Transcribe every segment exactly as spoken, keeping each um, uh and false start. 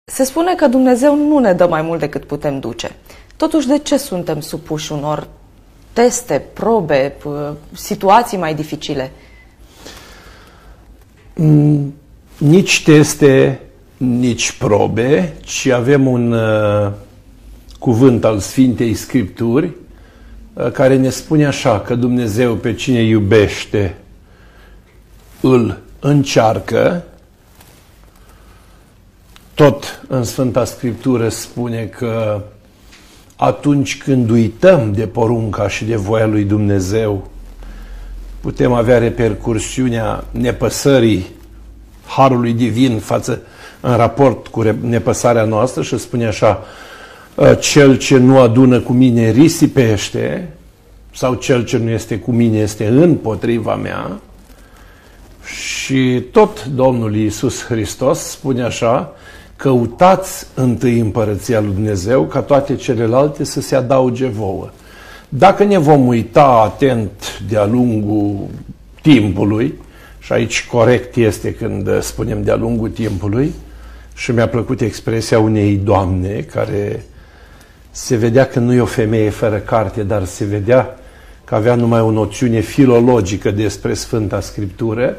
Se spune că Dumnezeu nu ne dă mai mult decât putem duce. Totuși, de ce suntem supuși unor teste, probe, situații mai dificile? Nici teste, nici probe, ci avem un uh, cuvânt al Sfintei Scripturi uh, care ne spune așa, că Dumnezeu pe cine iubește îl încearcă. Tot în Sfânta Scriptură spune că atunci când uităm de porunca și de voia lui Dumnezeu, putem avea repercursiunea nepăsării Harului Divin față în raport cu nepăsarea noastră și spune așa: cel ce nu adună cu mine risipește, sau cel ce nu este cu mine este împotriva mea. Și tot Domnul Iisus Hristos spune așa: căutați întâi împărăția lui Dumnezeu ca toate celelalte să se adauge vouă. Dacă ne vom uita atent de-a lungul timpului, și aici corect este când spunem de-a lungul timpului, și mi-a plăcut expresia unei doamne care se vedea că nu e o femeie fără carte, dar se vedea că avea numai o noțiune filologică despre Sfânta Scriptură,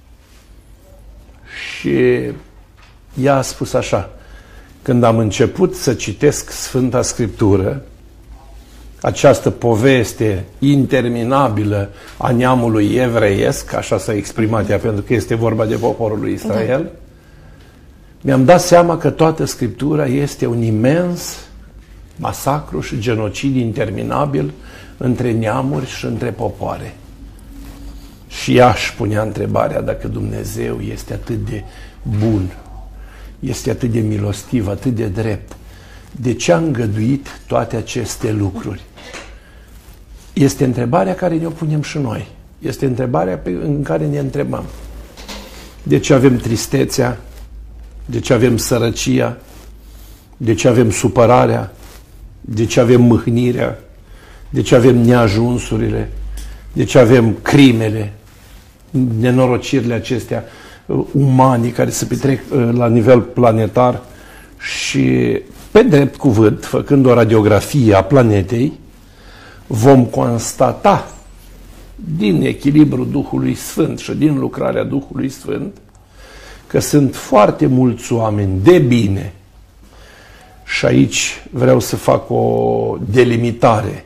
și ea a spus așa: când am început să citesc Sfânta Scriptură, această poveste interminabilă a neamului evreiesc, așa s-a exprimat ea, pentru că este vorba de poporul lui Israel, da. Mi-am dat seama că toată Scriptura este un imens masacru și genocid interminabil între neamuri și între popoare. Și ea își punea întrebarea dacă Dumnezeu este atât de bun, este atât de milostiv, atât de drept, de ce a îngăduit toate aceste lucruri? Este întrebarea care ne-o punem și noi. Este întrebarea în care ne întrebăm. De ce avem tristețea? De ce avem sărăcia? De ce avem supărarea? De ce avem mâhnirea? De ce avem neajunsurile? De ce avem crimele? Nenorocirile acestea umane care se petrec la nivel planetar? Și pe drept cuvânt, făcând o radiografie a planetei, vom constata din echilibrul Duhului Sfânt și din lucrarea Duhului Sfânt că sunt foarte mulți oameni de bine. Și aici vreau să fac o delimitare.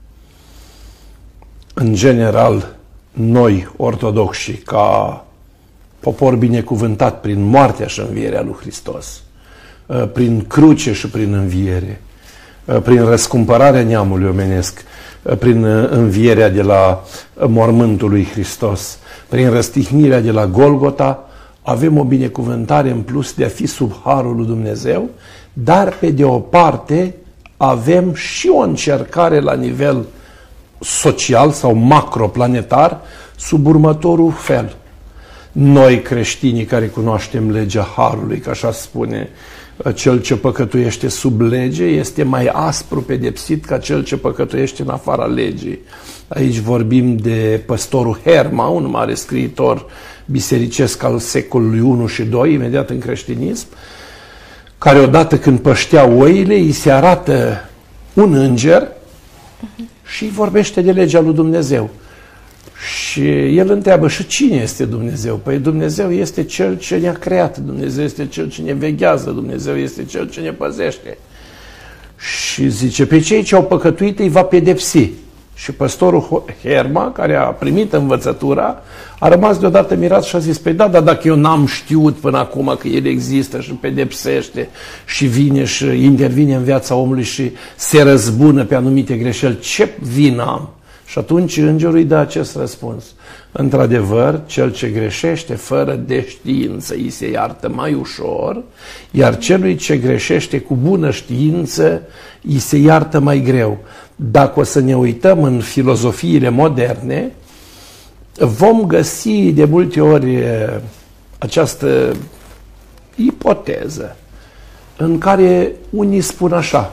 În general, noi, ortodoxi, ca popor binecuvântat prin moartea și învierea lui Hristos, prin cruce și prin înviere, prin răscumpărarea neamului omenesc, prin învierea de la mormântul lui Hristos, prin răstihnirea de la Golgota, avem o binecuvântare în plus de a fi sub harul lui Dumnezeu, dar pe de o parte avem și o încercare la nivel social sau macroplanetar sub următorul fel. Noi, creștinii care cunoaștem legea harului, că așa spune, cel ce păcătuiește sub lege este mai aspru pedepsit ca cel ce păcătuiește în afara legii. Aici vorbim de păstorul Herma, un mare scriitor bisericesc al secolului unu și doi, imediat în creștinism, care odată când păștea oile, îi se arată un înger și îi vorbește de legea lui Dumnezeu. Și el întreabă: și cine este Dumnezeu? Păi Dumnezeu este Cel ce ne-a creat, Dumnezeu este Cel ce ne veghează, Dumnezeu este Cel ce ne păzește. Și zice: pe cei ce au păcătuit îi va pedepsi. Și păstorul Herma, care a primit învățătura, a rămas deodată mirat și a zis: păi da, dar dacă eu n-am știut până acum că El există și pedepsește și vine și intervine în viața omului și se răzbună pe anumite greșeli, ce vină am? Și atunci îngerul îi dă acest răspuns: într-adevăr, cel ce greșește fără de știință îi se iartă mai ușor, iar celui ce greșește cu bună știință îi se iartă mai greu. Dacă o să ne uităm în filozofiile moderne, vom găsi de multe ori această ipoteză în care unii spun așa: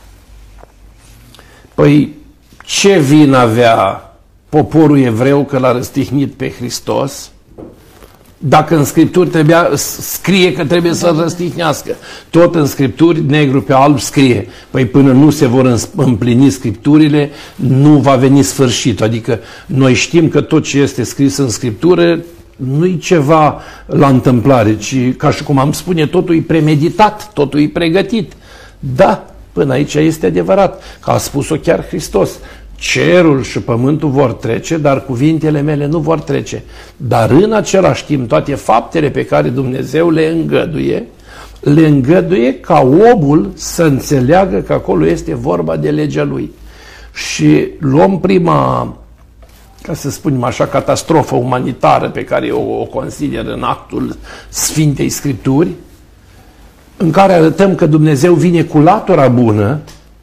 păi ce vină avea poporul evreu că l-a răstihnit pe Hristos? Dacă în Scripturi trebuia, scrie că trebuie să-l răstignească, tot în Scripturi, negru pe alb, scrie. Păi până nu se vor împlini Scripturile, nu va veni sfârșitul. Adică noi știm că tot ce este scris în Scriptură nu-i ceva la întâmplare, ci, ca și cum am spune, totul e premeditat, totul e pregătit. Da, până aici este adevărat, că a spus-o chiar Hristos. Cerul și pământul vor trece, dar cuvintele mele nu vor trece. Dar în același timp, toate faptele pe care Dumnezeu le îngăduie, le îngăduie ca omul să înțeleagă că acolo este vorba de legea lui. Și luăm prima, ca să spunem așa, catastrofă umanitară pe care o, o consider în actul Sfintei Scripturi, în care arătăm că Dumnezeu vine cu latura bună,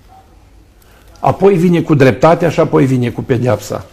apoi vine cu dreptatea și apoi vine cu pedeapsa.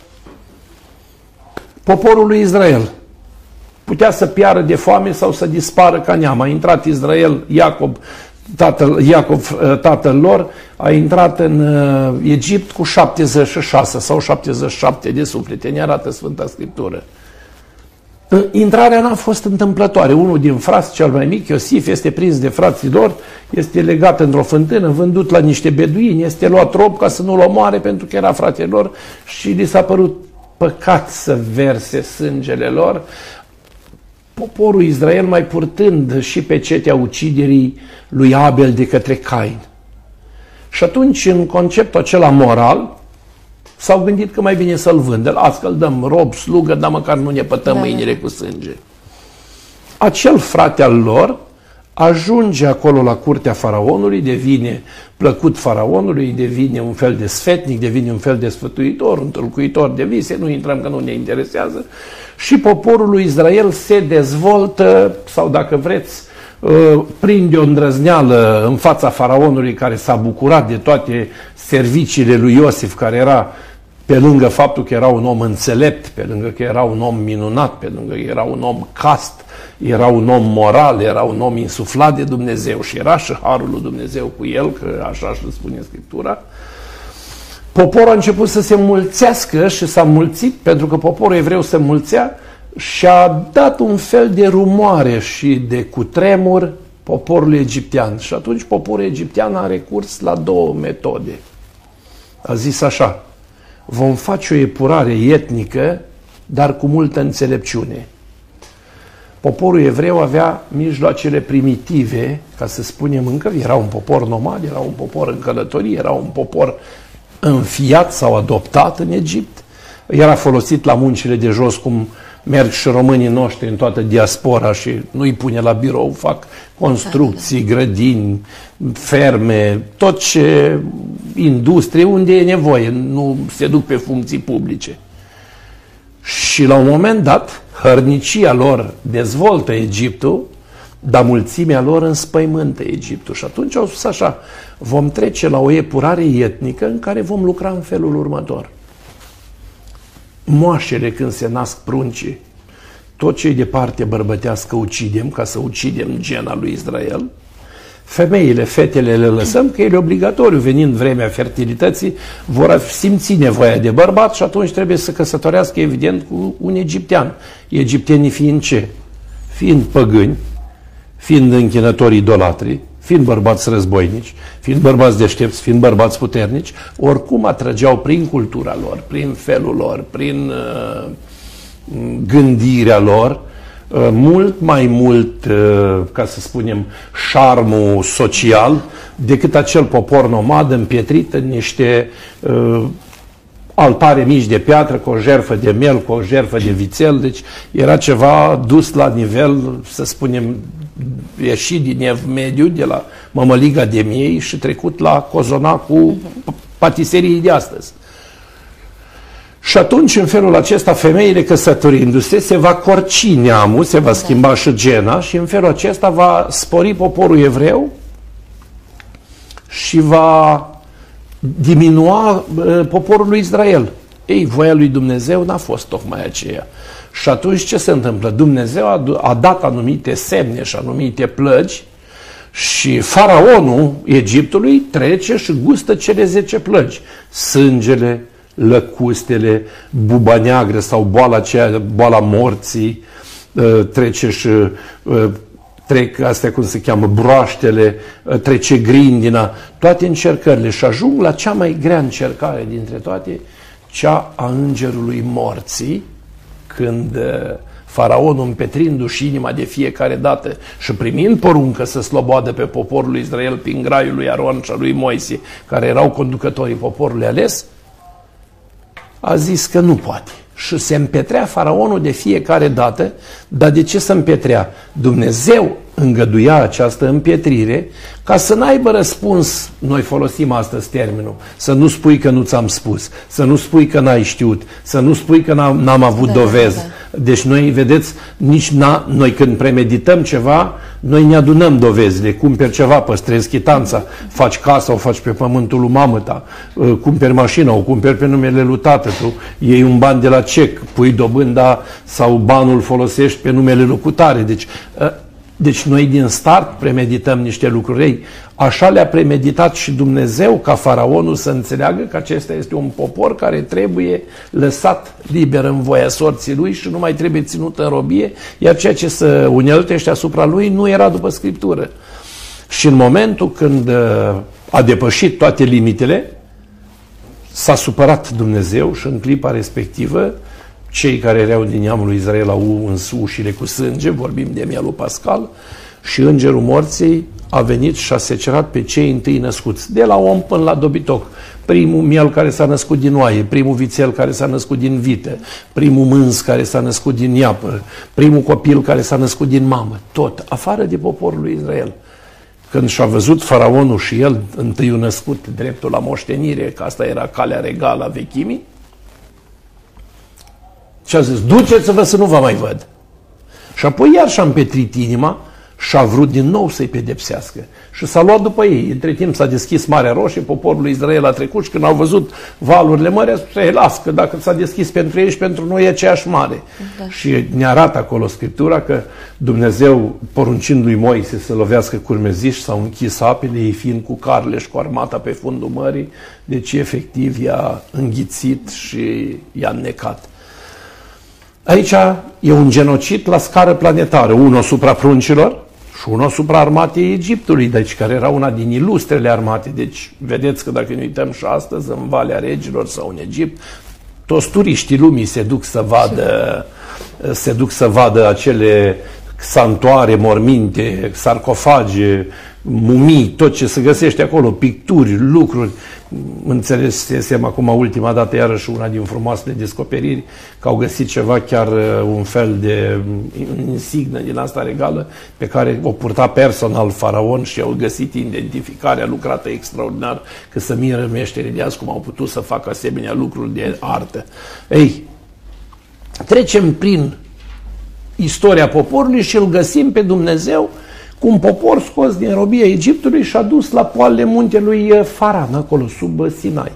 Poporul lui Israel putea să piară de foame sau să dispară ca neam. A intrat Israel, Iacob, tatăl, Iacov, tatăl lor, a intrat în uh, Egipt cu șaptezeci și șase sau șaptezeci și șapte de suflete, ne arată Sfânta Scriptură. Intrarea n-a fost întâmplătoare. Unul din frați, cel mai mic, Iosif, este prins de frații lor, este legat într-o fântână, vândut la niște beduini, este luat rob ca să nu-l omoare pentru că era fratele lor și li s-a părut păcat să verse sângele lor. Poporul Israel mai purtând și pe cetea uciderii lui Abel de către Cain. Și atunci, în conceptul acela moral, s-au gândit că mai bine să-l vândă. Las că-l dăm rob, slugă, dar măcar nu ne pătăm da, mâinile cu sânge. Acel frate al lor ajunge acolo la curtea faraonului, devine plăcut faraonului, devine un fel de sfetnic, devine un fel de sfătuitor, un tâlcuitor de vise, nu intrăm că nu ne interesează, și poporul lui Israel se dezvoltă, sau dacă vreți, prinde o îndrăzneală în fața faraonului, care s-a bucurat de toate serviciile lui Iosif, care era, pe lângă faptul că era un om înțelept, pe lângă că era un om minunat, pe lângă că era un om cast, era un om moral, era un om insuflat de Dumnezeu și era și harul lui Dumnezeu cu el, că așa își spune Scriptura. Poporul a început să se mulțească și s-a mulțit, pentru că poporul evreu se mulțea, și a dat un fel de rumoare și de cutremur poporului egiptean. Și atunci poporul egiptean a recurs la două metode. A zis așa: vom face o epurare etnică, dar cu multă înțelepciune. Poporul evreu avea mijloacele primitive, ca să spunem încă, era un popor nomad, era un popor în călătorie, era un popor înfiat sau adoptat în Egipt, era folosit la muncile de jos, cum merg și românii noștri în toată diaspora și nu-i pune la birou, fac construcții, grădini, ferme, tot ce industrie, unde e nevoie, nu se duc pe funcții publice. Și la un moment dat, hărnicia lor dezvoltă Egiptul, dar mulțimea lor înspăimântă Egiptul. Și atunci au spus așa: vom trece la o epurare etnică în care vom lucra în felul următor. Moașele, când se nasc pruncii, tot ce-i de parte bărbătească ucidem, ca să ucidem gena lui Israel. Femeile, fetele le lăsăm, că ele obligatoriu, venind vremea fertilității, vor simți nevoia de bărbat și atunci trebuie să căsătorească, evident, cu un egiptean. Egiptenii fiind ce? Fiind păgâni, fiind închinători idolatri, fiind bărbați războinici, fiind bărbați deștepți, fiind bărbați puternici, oricum atrăgeau prin cultura lor, prin felul lor, prin uh, gândirea lor, uh, mult mai mult, uh, ca să spunem, șarmul social decât acel popor nomad împietrit în niște uh, altare mici de piatră, cu o jertfă de miel, cu o jertfă de vițel. Deci era ceva dus la nivel, să spunem, ieșit din ev mediu, de la mămăliga de miei și trecut la cozonacul patiserii de astăzi. Și atunci, în felul acesta, femeile căsătorindu-se, se va corci neamul, se va schimba și gena și în felul acesta va spori poporul evreu și va diminua uh, poporul lui Israel. Ei, voia lui Dumnezeu n-a fost tocmai aceea. Și atunci ce se întâmplă? Dumnezeu a, a dat anumite semne și anumite plăgi și faraonul Egiptului trece și gustă cele zece plăgi. Sângele, lăcustele, buba neagră sau boala, aceea, boala morții, trece și trec astea, cum se cheamă, broaștele, trece grindina, toate încercările și ajung la cea mai grea încercare dintre toate, cea a îngerului morții, când faraonul, împetrindu-și inima de fiecare dată și primind poruncă să sloboadă pe poporul lui Israel prin graiul lui Aron și a lui Moise, care erau conducătorii poporului ales, a zis că nu poate. Și se împetrea faraonul de fiecare dată, dar de ce se împetrea? Dumnezeu îngăduia această împietrire ca să n-aibă răspuns, noi folosim astăzi termenul, să nu spui că nu ți-am spus, să nu spui că n-ai știut, să nu spui că n-am, n-am avut da, dovezi. Da, da. Deci noi, vedeți, nici n-a, noi când premedităm ceva, noi ne adunăm dovezile, cumperi ceva, păstrezi chitanța, faci casa, o faci pe pământul lui mamă ta, cumperi mașina, o cumperi pe numele lui tată, tu iei un ban de la cec, pui dobânda sau banul folosești pe numele lui cutare. Deci, deci noi din start premedităm niște lucruri. Ei, așa le-a premeditat și Dumnezeu ca faraonul să înțeleagă că acesta este un popor care trebuie lăsat liber în voia sorții lui și nu mai trebuie ținut în robie, iar ceea ce se uneltește asupra lui nu era după Scriptură. Și în momentul când a depășit toate limitele, s-a supărat Dumnezeu și în clipa respectivă cei care erau din neamul lui Israel au uns ușile cu sânge, vorbim de mielul pascal, și îngerul morții a venit și a secerat pe cei întâi născuți, de la om până la dobitoc. Primul miel care s-a născut din oaie, primul vițel care s-a născut din vită, primul mânz care s-a născut din iapă, primul copil care s-a născut din mamă, tot, afară de poporul lui Israel. Când și-a văzut faraonul și el, întâiul născut, dreptul la moștenire, că asta era calea regală a vechimii, și a zis, duceți-vă să nu vă mai văd. Și apoi iar și-a împetrit inima și a vrut din nou să-i pedepsească. Și s-a luat după ei. Între timp s-a deschis Marea Roșie, poporul lui Israel a trecut și când au văzut valurile mării, a spus, ei, las, că dacă s-a deschis pentru ei și pentru noi e aceeași mare. Da. Și ne arată acolo Scriptura că Dumnezeu, poruncind lui Moise să lovească curmeziși, s-au închis apele, ei fiind cu carele și cu armata pe fundul mării, deci efectiv i-a înghițit și i-a înnecat. Aici e un genocid la scară planetară, unul asupra pruncilor și unul asupra armatei Egiptului, deci care era una din ilustrele armate. Deci vedeți că dacă ne uităm și astăzi în Valea Regilor sau în Egipt, toți turiștii lumii se duc să vadă, se duc să vadă acele santuare, morminte, sarcofage, mumii, tot ce se găsește acolo, picturi, lucruri. Înțelesem acum ultima dată iarăși una din frumoasele descoperiri că au găsit ceva, chiar un fel de insignă din asta regală pe care o purta personal faraon și au găsit identificarea lucrată extraordinar, că să miră meșterii de azi cum au putut să facă asemenea lucruri de artă. Ei, trecem prin istoria poporului și îl găsim pe Dumnezeu cu un popor scos din robia Egiptului și a dus la poalele muntelui Faran, acolo, sub Sinai.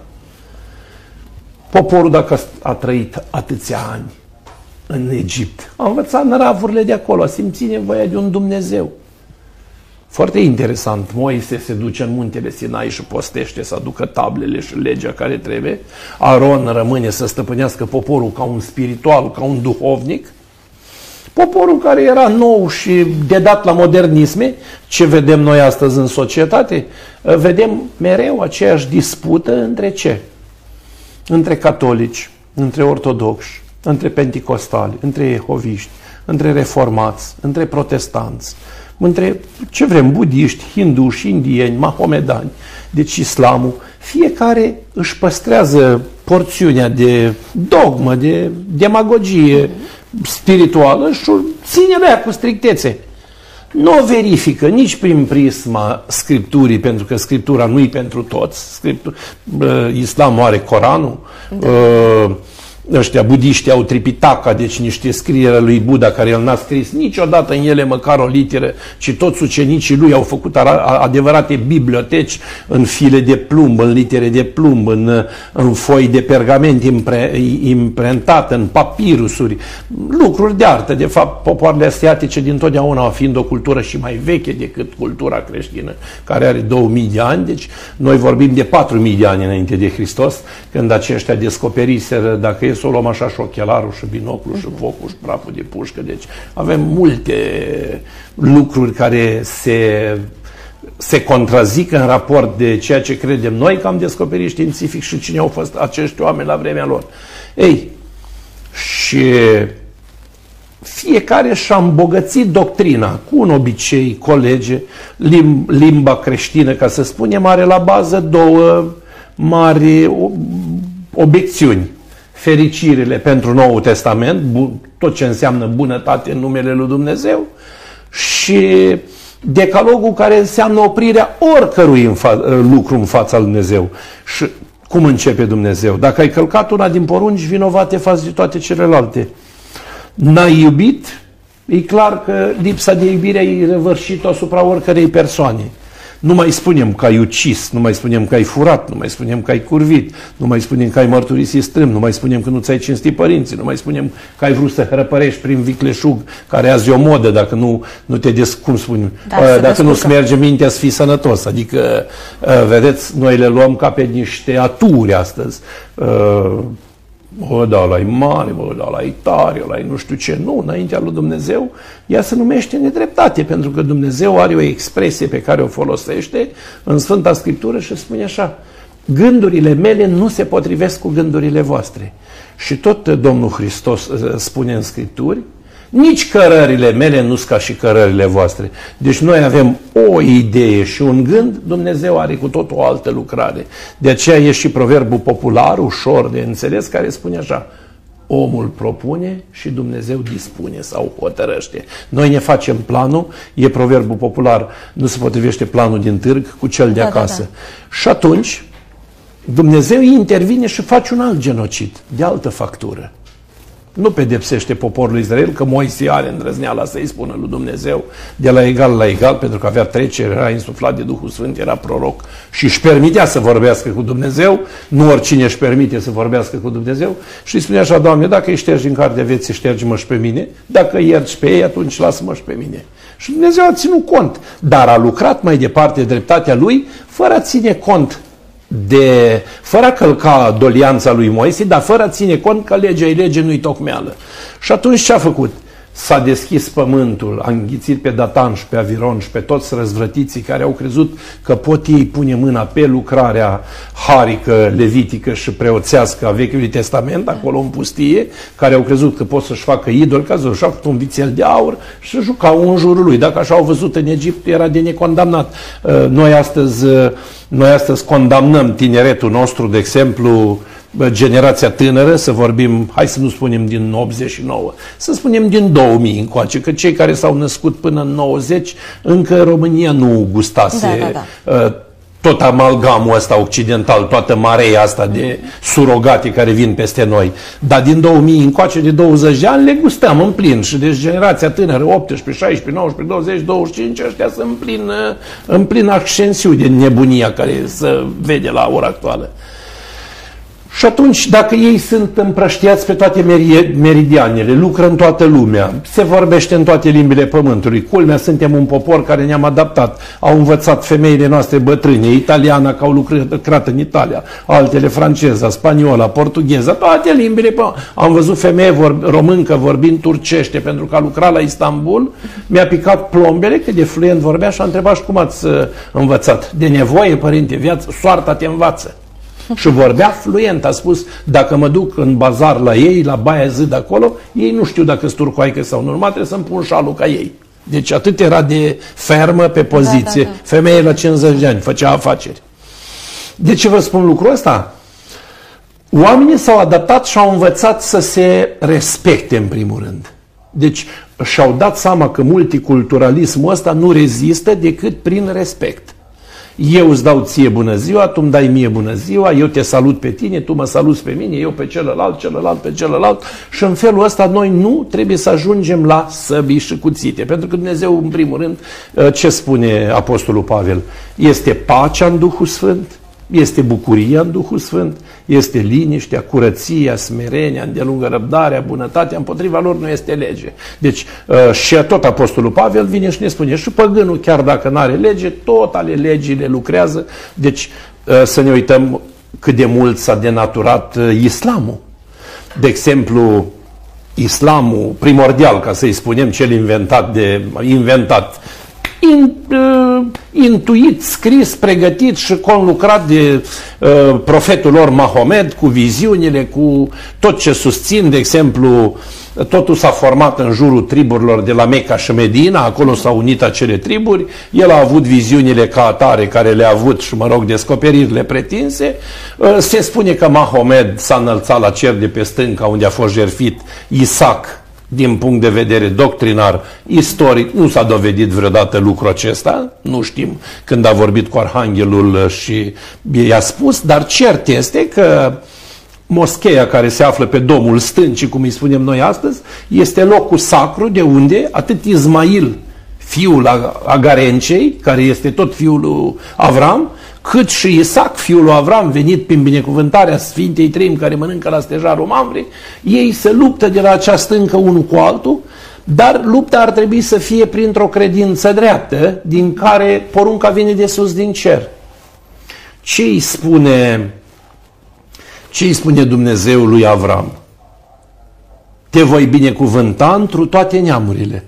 Poporul, dacă a trăit atâția ani în Egipt, a învățat năravurile de acolo, a simțit nevoia de un Dumnezeu. Foarte interesant, Moise se duce în muntele Sinai și postește să aducă tablele și legea care trebuie. Aron rămâne să stăpânească poporul ca un spiritual, ca un duhovnic. Poporul care era nou și dedat la modernisme, ce vedem noi astăzi în societate, vedem mereu aceeași dispută între ce? Între catolici, între ortodoxi, între penticostali, între jehoviști, între reformați, între protestanți, între ce vrem, budiști, hinduși, indieni, mahomedani, deci islamul. Fiecare își păstrează porțiunea de dogmă, de demagogie spirituală și ține la ea cu strictețe. Nu o verifică nici prin prisma Scripturii, pentru că Scriptura nu e pentru toți. Scriptura, Islamul are Coranul, da. Ăștia budiști au Tripitaka, deci niște scrieri lui Buddha care el n-a scris niciodată în ele măcar o literă, ci toți ucenicii lui au făcut adevărate biblioteci în file de plumb, în litere de plumb, în, în foi de pergament impre, imprentat, în papirusuri, lucruri de artă. De fapt, popoarele asiatice dintotdeauna fiind o cultură și mai veche decât cultura creștină, care are două mii de ani, deci noi vorbim de patru mii de ani înainte de Hristos, când aceștia descoperiseră, dacă e trebuie să o luăm așa și ochelarul, și binoclul, și focul, și praful de pușcă. Deci avem multe lucruri care se, se contrazic în raport de ceea ce credem noi că am descoperit științific și cine au fost acești oameni la vremea lor. Ei, și fiecare și-a îmbogățit doctrina cu un obicei, colege, lim, limba creștină, ca să spunem, are la bază două mari obiecțiuni. Fericirile pentru Noul Testament, tot ce înseamnă bunătate în numele lui Dumnezeu, și decalogul care înseamnă oprirea oricărui în lucru în fața lui Dumnezeu. Și cum începe Dumnezeu? Dacă ai călcat una din porunci, vinovate față de toate celelalte. N-ai iubit, e clar că lipsa de iubire ai revărșit-o asupra oricărei persoane. Nu mai spunem că ai ucis, nu mai spunem că ai furat, nu mai spunem că ai curvit, nu mai spunem că ai mărturisit strâm, nu mai spunem că nu ți-ai cinstit părinții, nu mai spunem că ai vrut să hărăpărești prin vicleșug, care azi e o modă, dacă nu, nu te des, cum spun, da, dacă nu-ți merge mintea să fii sănătos. Adică, vedeți, noi le luăm ca pe niște aturi astăzi. Bă, da, ăla e mare, bă, da, ăla e tare, ăla e nu știu ce. Nu, înaintea lui Dumnezeu, ea se numește nedreptate, pentru că Dumnezeu are o expresie pe care o folosește în Sfânta Scriptură și spune așa: gândurile mele nu se potrivesc cu gândurile voastre. Și tot Domnul Hristos spune în Scripturi: nici cărările mele nu sunt ca și cărările voastre. Deci noi avem o idee și un gând, Dumnezeu are cu tot o altă lucrare. De aceea e și proverbul popular, ușor de înțeles, care spune așa: omul propune și Dumnezeu dispune sau hotărăște. Noi ne facem planul, e proverbul popular, nu se potrivește planul din târg cu cel de acasă. Da, da, da. Și atunci Dumnezeu intervine și face un alt genocid, de altă factură. Nu pedepsește poporul Israel, că Moise are îndrăzneala să-i spună lui Dumnezeu de la egal la egal, pentru că avea trecere, era insuflat de Duhul Sfânt, era proroc și își permitea să vorbească cu Dumnezeu. Nu oricine își permite să vorbească cu Dumnezeu. Și îi spune așa: Doamne, dacă îi ștergi în cartea vieții, ștergi-mă și pe mine. Dacă iergi pe ei, atunci lasă-mă și pe mine. Și Dumnezeu a ținut cont, dar a lucrat mai departe dreptatea lui, fără a ține cont de, fără a călca dolianța lui Moise, dar fără a ține cont că legea e lege, nu-i tocmeală. Și atunci ce a făcut? S-a deschis pământul, a înghițit pe Datan și pe Aviron și pe toți răzvrătiții care au crezut că pot ei pune mâna pe lucrarea harică, levitică și preoțească a Vechiului Testament, acolo în pustie, care au crezut că pot să-și facă idol, ca să-și facă un vițel de aur și jucau în jurul lui. Dacă așa au văzut în Egipt, era de necondamnat. Noi astăzi, noi astăzi condamnăm tineretul nostru, de exemplu, generația tânără, să vorbim, hai să nu spunem din optzeci și nouă, să spunem din două mii încoace, că cei care s-au născut până în nouăzeci, încă România nu gustase da, da, da. tot amalgamul ăsta occidental, toată marea asta de surogate care vin peste noi. Dar din două mii încoace, de douăzeci de ani, le gustăm în plin. Și deci generația tânără, optsprezece, șaisprezece, nouăsprezece, douăzeci, douăzeci și cinci, ăștia sunt în plin, în plin ascensiu de nebunia care se vede la ora actuală. Și atunci, dacă ei sunt împrăștiați pe toate meridianele, lucră în toată lumea, se vorbește în toate limbile pământului, culmea, suntem un popor care ne-am adaptat, au învățat femeile noastre bătrâne, italiana, că au lucrat în Italia, altele franceza, spaniola, portugheza, toate limbile pământului. Am văzut femeie vor, româncă vorbind turcește, pentru că a lucrat la Istanbul, mi-a picat plombele, că de fluent vorbea și a întrebat: și cum ați învățat? De nevoie, părinte, viață, soarta te învață. Și vorbea fluent, a spus: dacă mă duc în bazar la ei, la Baia Zid acolo, ei nu știu dacă sunt turcoaică sau nu, numai trebuie să-mi pun șalul ca ei. Deci atât era de fermă pe poziție. Da, da, da. Femeie la cincizeci de ani, făcea afaceri. De ce vă spun lucrul ăsta? Oamenii s-au adaptat și au învățat să se respecte în primul rând. Deci și-au dat seama că multiculturalismul ăsta nu rezistă decât prin respect. Eu îți dau ție bună ziua, tu îmi dai mie bună ziua, eu te salut pe tine, tu mă saluți pe mine, eu pe celălalt, celălalt pe celălalt, și în felul ăsta noi nu trebuie să ajungem la săbii și cuțite. Pentru că Dumnezeu, în primul rând, ce spune Apostolul Pavel? Este pacea în Duhul Sfânt, este bucuria în Duhul Sfânt, este liniștea, curăția, smerenia, îndelungă răbdarea, bunătatea, împotriva lor nu este lege. Deci și tot Apostolul Pavel vine și ne spune: și păgânul, chiar dacă nu are lege, tot ale legii le lucrează. Deci să ne uităm cât de mult s-a denaturat islamul. de exemplu, islamul primordial, ca să-i spunem, cel inventat, de, inventat in, uh, intuit, scris, pregătit și conlucrat de uh, profetul lor Mahomed, cu viziunile, cu tot ce susțin, de exemplu, totul s-a format în jurul triburilor de la Mecca și Medina, acolo s-au unit acele triburi, el a avut viziunile ca atare care le-a avut și, mă rog, descoperirile pretinse. Se spune că Mahomed s-a înălțat la cer de pe stânca unde a fost jertfit Isaac, din punct de vedere doctrinar, istoric, nu s-a dovedit vreodată lucrul acesta, nu știm când a vorbit cu Arhanghelul și i-a spus, dar cert este că moscheea care se află pe domul stâncii, cum îi spunem noi astăzi, este locul sacru de unde atât Ismail, fiul Agarencei, care este tot fiul lui Avram, cât și Isaac, fiul lui Avram, venit prin binecuvântarea Sfintei Treimi care mănâncă la stejarul Mamre, ei se luptă de la acea stâncă unul cu altul, dar lupta ar trebui să fie printr-o credință dreaptă, din care porunca vine de sus din cer. Ce îi spune... Ce îi spune Dumnezeu lui Avram? Te voi binecuvânta întru toate neamurile.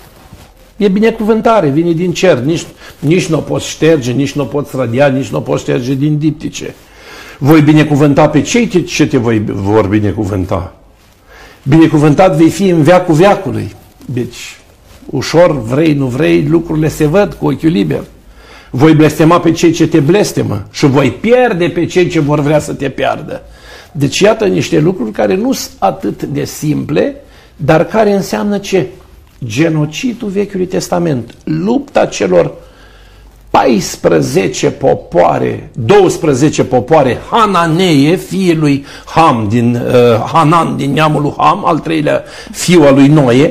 E binecuvântare, vine din cer, nici, nici nu o poți șterge, nici nu o poți radia, nici nu o poți șterge din diptice. Voi binecuvânta pe cei ce te voi, vor binecuvânta. Binecuvântat vei fi în veacul veacului. Deci, ușor, vrei, nu vrei, lucrurile se văd cu ochiul liber. Voi blestema pe cei ce te blestemă și voi pierde pe cei ce vor vrea să te piardă. Deci iată niște lucruri care nu sunt atât de simple, dar care înseamnă ce? Genocidul Vechiului Testament. Lupta celor paisprezece popoare, douăsprezece popoare Hananee, fiul lui Ham, din, uh, Hanan din neamul lui Ham, al treilea fiu al lui Noe,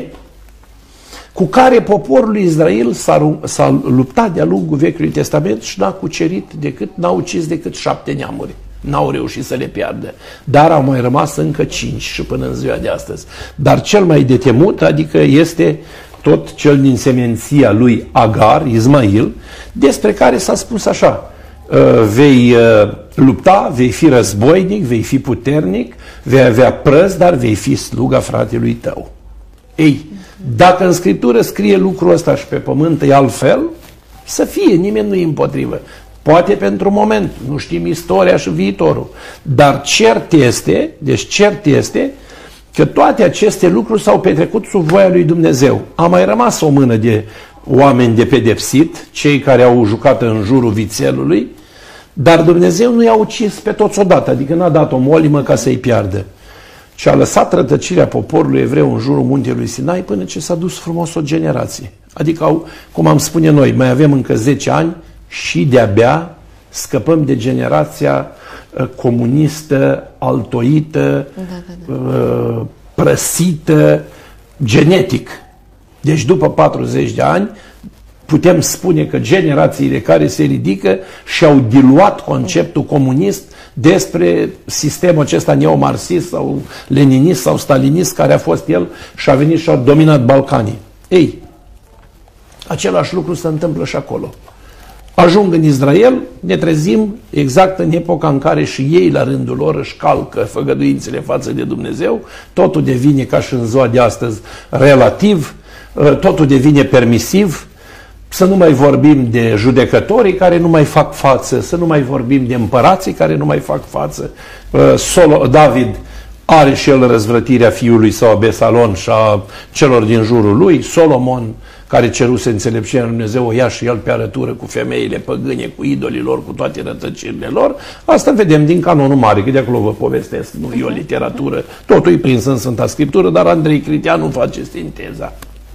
cu care poporul lui Israel s-a luptat de-a lungul Vechiului Testament și n-a cucerit decât, n-a ucis decât șapte neamuri. N-au reușit să le piardă. Dar au mai rămas încă cinci și până în ziua de astăzi. Dar cel mai de temut, adică este tot cel din semenția lui Agar, Ismail, despre care s-a spus așa: vei lupta, vei fi războinic, vei fi puternic, vei avea prăz, dar vei fi sluga fratelui tău. Ei, dacă în Scriptură scrie lucrul ăsta și pe pământ e altfel, să fie, nimeni nu-i împotrivă. Poate pentru moment, nu știm istoria și viitorul. Dar cert este, deci cert este că toate aceste lucruri s-au petrecut sub voia lui Dumnezeu. A mai rămas o mână de oameni de pedepsit, cei care au jucat în jurul vițelului, dar Dumnezeu nu i-a ucis pe toți odată, adică n-a dat o molimă ca să-i piardă. Și a lăsat rătăcirea poporului evreu în jurul muntelui Sinai până ce s-a dus frumos o generație. Adică, au, cum am spune noi, mai avem încă zece ani și de-abia scăpăm de generația uh, comunistă, altoită, da, da, da. Uh, prăsită, genetic. Deci după patruzeci de ani putem spune că generațiile care se ridică și-au diluat conceptul comunist despre sistemul acesta neomarxist sau leninist sau stalinist care a fost el și a venit și a dominat Balcanii. Ei, același lucru se întâmplă și acolo. Ajung în Israel, ne trezim exact în epoca în care și ei la rândul lor își calcă făgăduințele față de Dumnezeu, totul devine ca și în ziua de astăzi relativ, totul devine permisiv. Să nu mai vorbim de judecătorii care nu mai fac față, să nu mai vorbim de împărații care nu mai fac față. Solo, David are și el răzvrătirea fiului său Abesalon și a celor din jurul lui. Solomon, care ceruse înțelepciunea lui Dumnezeu, o ia și el pe arătură cu femeile păgâne, cu idolii lor, cu toate rătăcirile lor. Asta vedem din Canonul Mare, că de acolo vă povestesc, nu e o literatură, totul e prins în Sfânta Scriptură, dar Andrei Criteanu face sinteza.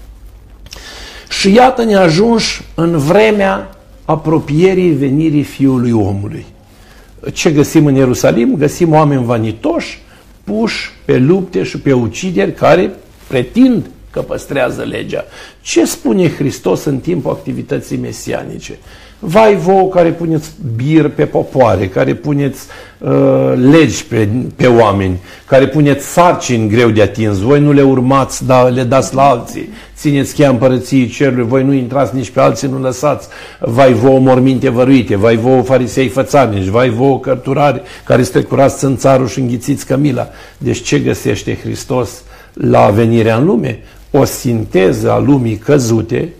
Și iată ne ajunși în vremea apropierii venirii Fiului Omului. Ce găsim în Ierusalim? Găsim oameni vanitoși, puși pe lupte și pe ucideri care pretind că păstrează legea. Ce spune Hristos în timpul activității mesianice? Vai vouă care puneți bir pe popoare, care puneți uh, legi pe, pe oameni, care puneți sarcini greu de atins, voi nu le urmați, dar le dați la alții, țineți cheia împărăției cerului, voi nu intrați nici pe alții, nu lăsați, vai vouă morminte văruite, vai vouă farisei fățarnici, vai vouă cărturari care strecurați țânțarul și înghițiți cămila. Deci ce găsește Hristos la venirea în lume? O sinteză a lumii căzute,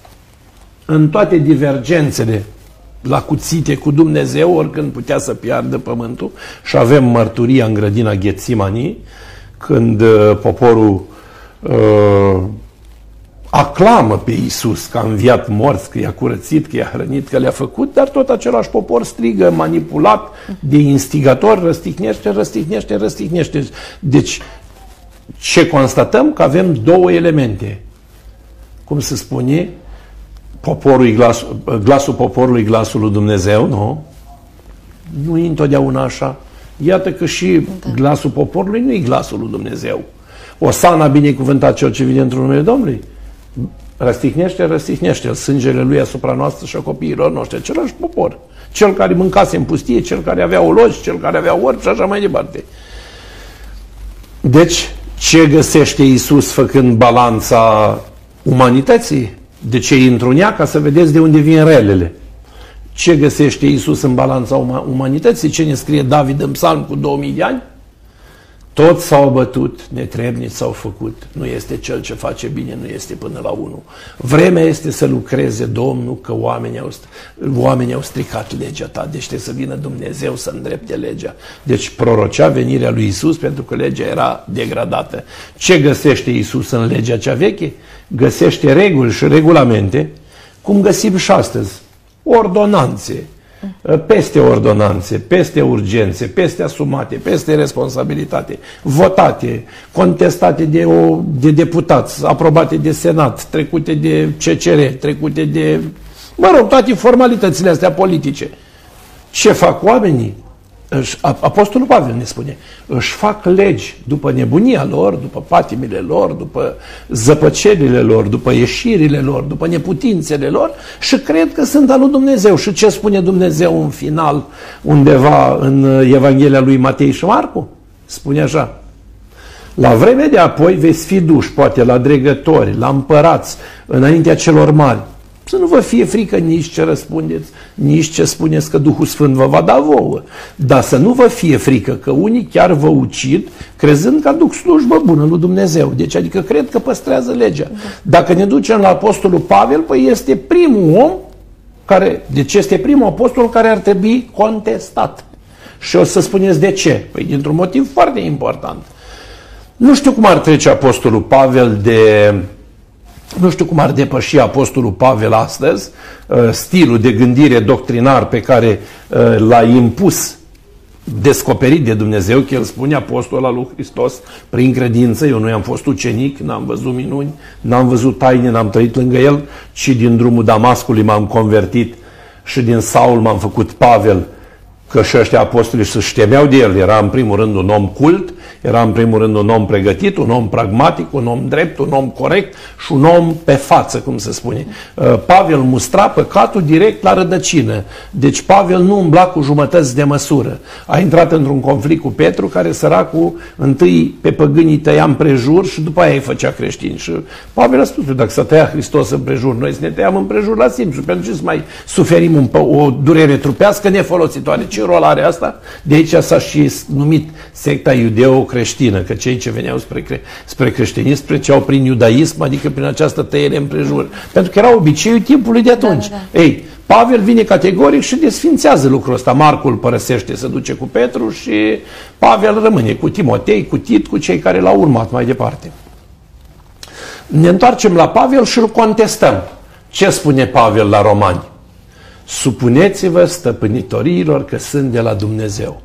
în toate divergențele la cuțite cu Dumnezeu, oricând putea să piardă pământul, și avem mărturia în grădina Ghetsimani, când uh, poporul uh, aclamă pe Iisus că a înviat morți, că i-a curățit, că i-a hrănit, că le-a făcut, dar tot același popor strigă, manipulat de instigator, răstignește, răstignește, răstignește. Deci, ce constatăm? Că avem două elemente. Cum se spune? Poporul, glasul, glasul poporului, glasul lui Dumnezeu, nu? Nu e întotdeauna așa. Iată că și da. glasul poporului nu e glasul lui Dumnezeu. Osana, binecuvântat cel ce vine într-un numele Domnului. Răstihnește, răstihnește sângele lui asupra noastră și a copiilor noștri. Același popor. Cel care mâncase în pustie, cel care avea ologi, cel care avea orbi și așa mai departe. Deci, ce găsește Iisus făcând balanța umanității? De ce intru în ea? Ca să vedeți de unde vin relele. Ce găsește Iisus în balanța uma umanității? Ce ne scrie David în psalm cu două mii de ani? Toți s-au abătut, netrebnici s-au făcut. Nu este cel ce face bine, nu este până la unul. Vremea este să lucreze Domnul, că oamenii au, oamenii au stricat legea ta. Deci trebuie să vină Dumnezeu să îndrepte legea. Deci prorocea venirea lui Iisus pentru că legea era degradată. Ce găsește Iisus în legea cea veche? Găsește reguli și regulamente, cum găsim și astăzi. Ordonanțe, peste ordonanțe, peste urgențe, peste asumate, peste responsabilitate, votate, contestate de, o, de deputați, aprobate de Senat, trecute de C C R, trecute de, mă rog, toate formalitățile astea politice. Ce fac oamenii? Apostolul Pavel ne spune, își fac legi după nebunia lor, după patimile lor, după zăpăcerile lor, după ieșirile lor, după neputințele lor și cred că sunt al lui Dumnezeu. Și ce spune Dumnezeu în final, undeva în Evanghelia lui Matei și Marcu? Spune așa: la vremea de apoi veți fi duși, poate, la dregători, la împărați, înaintea celor mari. Să nu vă fie frică nici ce răspundeți, nici ce spuneți că Duhul Sfânt vă va da vouă. Dar să nu vă fie frică că unii chiar vă ucid, crezând că aduc slujbă bună lui Dumnezeu. Deci, adică cred că păstrează legea. Dacă ne ducem la Apostolul Pavel, păi este primul om care, deci este primul apostol care ar trebui contestat. Și o să spuneți de ce? Păi dintr-un motiv foarte important. Nu știu cum ar trece Apostolul Pavel de... Nu știu cum ar depăși Apostolul Pavel astăzi stilul de gândire doctrinar pe care l-a impus, descoperit de Dumnezeu, că el spune apostol al lui Hristos prin credință. Eu nu i-am fost ucenic, n-am văzut minuni, n-am văzut taine, n-am trăit lângă el, ci din drumul Damascului m-am convertit și din Saul m-am făcut Pavel, că și ăștia apostoli se temeau de el. Era în primul rând un om cult, era în primul rând un om pregătit, un om pragmatic, un om drept, un om corect și un om pe față, cum se spune. Pavel mustra păcatul direct la rădăcină. Deci Pavel nu umbla cu jumătăți de măsură. A intrat într-un conflict cu Petru, care săracul întâi pe păgânii tăia împrejur și după aia îi făcea creștini. Și Pavel a spus: dacă să tăia Hristos împrejur, noi să ne tăiam împrejur la simțul. Pentru ce să mai suferim o durere trupească nefolositoare? Ce rol are asta? De aici s-a și numit secta iudeo-creștină, că cei ce veneau spre, cre spre creștinism treceau prin iudaism, adică prin această tăiere împrejur. Pentru că era obiceiul timpului de atunci. Da, da. Ei, Pavel vine categoric și desfințează lucrul ăsta. Marcu îl părăsește, se duce cu Petru și Pavel rămâne cu Timotei, cu Tit, cu cei care l-au urmat mai departe. Ne întoarcem la Pavel și îl contestăm. Ce spune Pavel la Romani? Supuneți-vă stăpânitoriilor că sunt de la Dumnezeu.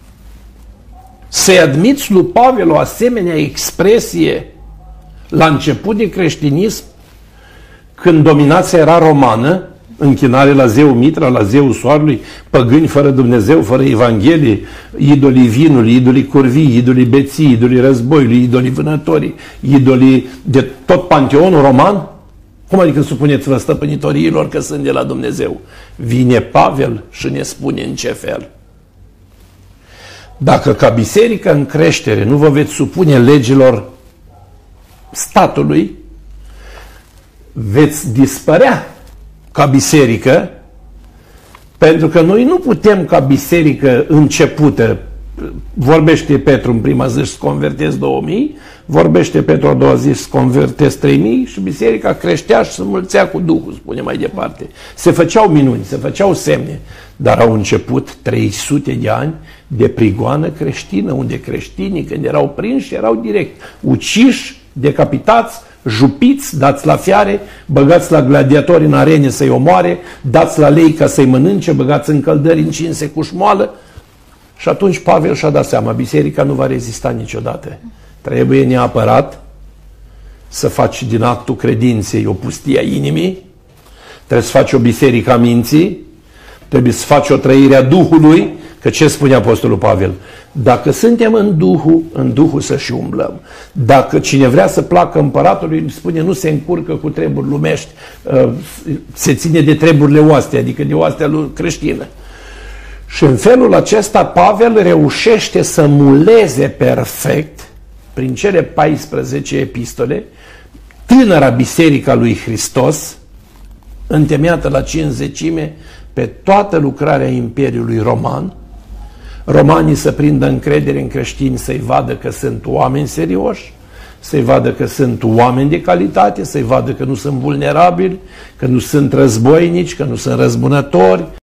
Să-i admiți lui Pavel o asemenea expresie la început de creștinism, când dominația era romană, închinare la zeul Mitra, la zeul soarelui, păgâni fără Dumnezeu, fără Evanghelie, idolii vinului, idolii curvii, idolii beții, idolii războiului, idolii vânătorii, idolii de tot panteonul roman? Cum adică supuneți-vă stăpânitoriilor că sunt de la Dumnezeu? Vine Pavel și ne spune în ce fel. Dacă ca biserică în creștere nu vă veți supune legilor statului, veți dispărea ca biserică, pentru că noi nu putem ca biserică începută. Vorbește Petru în prima zi să convertezi două mii, vorbește Petru a doua zi să convertezi trei mii și biserica creștea și se mulțea cu Duhul, spune mai departe. Se făceau minuni, se făceau semne, dar au început trei sute de ani de prigoană creștină, unde creștinii, când erau prinși, erau direct uciși, decapitați, jupiți, dați la fiare, băgați la gladiatori în arene să-i omoare, dați la lei ca să-i mănânce, băgați în căldări încinse cu șmoală. Și atunci Pavel și-a dat seama, biserica nu va rezista niciodată. Trebuie neapărat să faci din actul credinței o pustie a inimii, trebuie să faci o biserică a minții, trebuie să faci o trăire a Duhului, că ce spune Apostolul Pavel? Dacă suntem în Duhul, în Duhul să și umblăm. Dacă cine vrea să placă împăratului, spune, nu se încurcă cu treburi lumești, se ține de treburile oastea, adică de oastea lui creștină. Și în felul acesta Pavel reușește să muleze perfect, prin cele paisprezece epistole, tânăra biserica lui Hristos, întemeiată la cincizecime, pe toată lucrarea Imperiului Roman. Romanii să prindă încredere în creștini, să-i vadă că sunt oameni serioși, să-i vadă că sunt oameni de calitate, să-i vadă că nu sunt vulnerabili, că nu sunt războinici, că nu sunt răzbunători,